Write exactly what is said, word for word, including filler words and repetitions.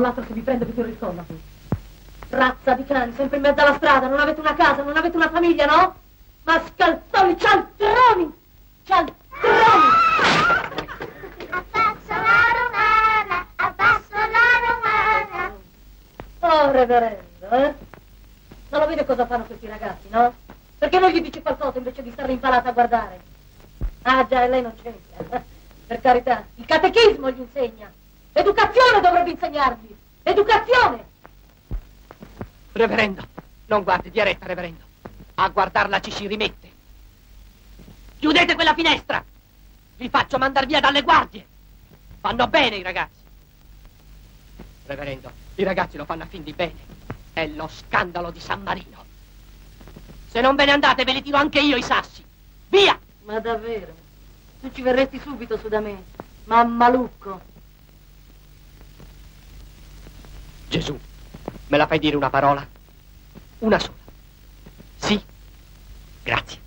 non l'altro che vi prende più il ritorno. Razza di cani, sempre in mezzo alla strada, non avete una casa, non avete una famiglia, no? Ma scalzoni, cialtroni! Cialtroni! Abbasso la romana, abbasso la romana. Oh, reverendo, eh? Non lo vede cosa fanno questi ragazzi, no? Perché non gli dice qualcosa invece di stare impalata a guardare? Ah già, e lei non c'entra. Per carità, il catechismo gli insegna. Educazione dovrebbe insegnargli. Educazione! Reverendo, non guardi di retta, reverendo. A guardarla ci si rimette. Chiudete quella finestra! Vi faccio mandar via dalle guardie. Fanno bene i ragazzi. Reverendo, i ragazzi lo fanno a fin di bene. È lo scandalo di San Marino. Se non ve ne andate ve li tiro anche io i sassi. Via! Ma davvero? Tu ci verresti subito su da me, mammalucco. Gesù, me la fai dire una parola? Una sola. Sì? Grazie.